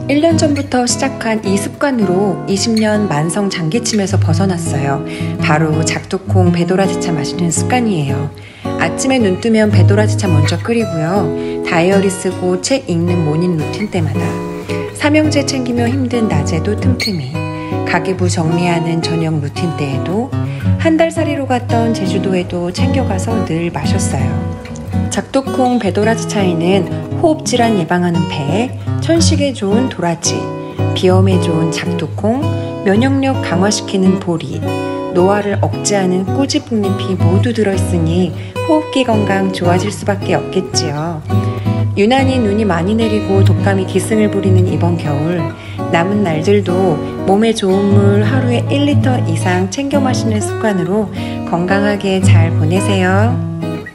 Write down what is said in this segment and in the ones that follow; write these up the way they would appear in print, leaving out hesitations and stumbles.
1년 전부터 시작한 이 습관으로 20년 만성 장기침에서 벗어났어요. 바로 작두콩 배도라지차 마시는 습관이에요. 아침에 눈 뜨면 배도라지차 먼저 끓이고요. 다이어리 쓰고 책 읽는 모닝 루틴 때마다. 삼형제 챙기며 힘든 낮에도 틈틈이. 가계부 정리하는 저녁 루틴 때에도 한 달 살이로 갔던 제주도에도 챙겨가서 늘 마셨어요. 작두콩 배도라지차에는 호흡질환 예방하는 배, 천식에 좋은 도라지, 비염에 좋은 작두콩, 면역력 강화시키는 보리, 노화를 억제하는 꾸지뽕잎이 모두 들어있으니 호흡기 건강 좋아질 수밖에 없겠지요. 유난히 눈이 많이 내리고 독감이 기승을 부리는 이번 겨울, 남은 날들도 몸에 좋은 물 하루에 1리터 이상 챙겨 마시는 습관으로 건강하게 잘 보내세요.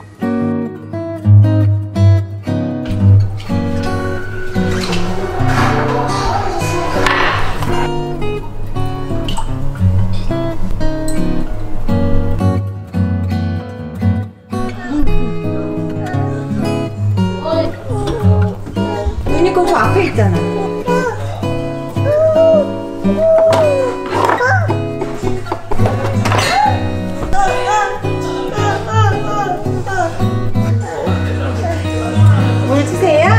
유니콘 저 앞에 있잖아. 물 주세요.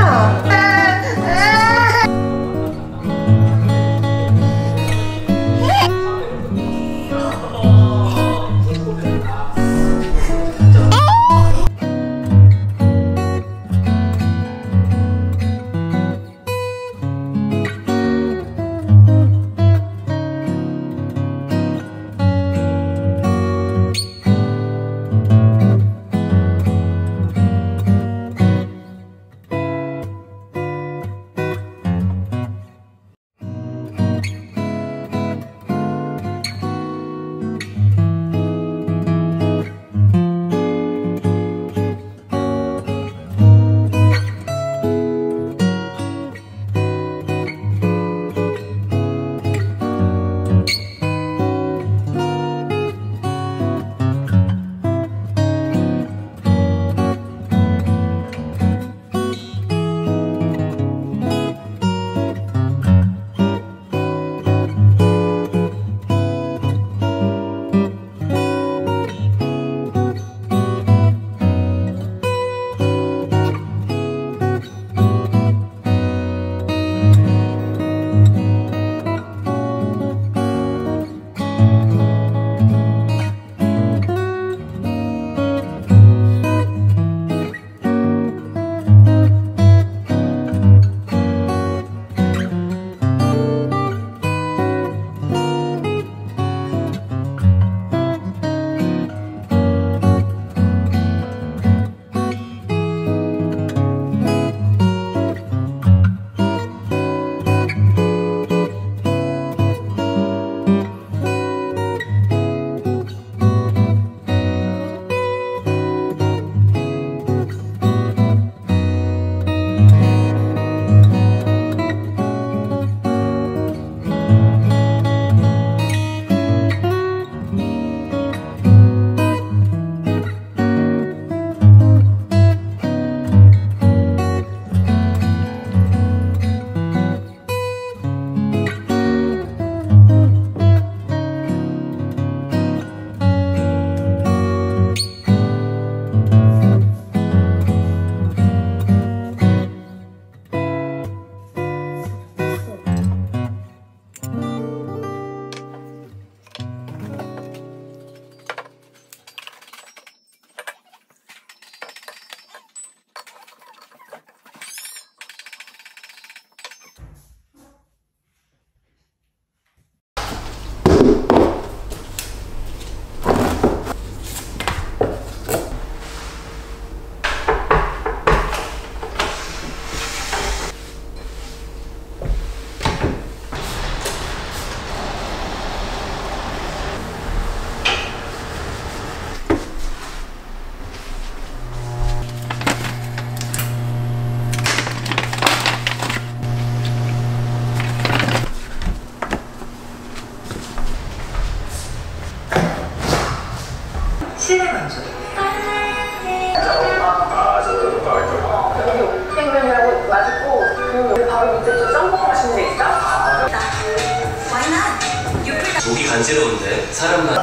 간지러운데 사람만.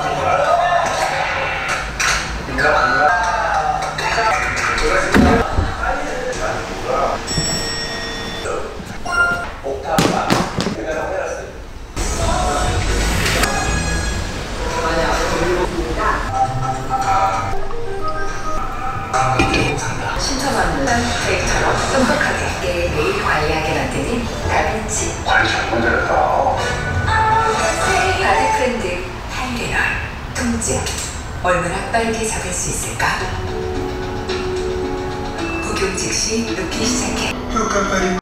신청하는 데이터로 똑똑하게 매일 관리하게 만드는 다빈치 관리 잘못 잘했다. 바디프렌드 타이레놀 통증 얼마나 빠르게 잡을 수 있을까? 복용 즉시 눕기 시작해.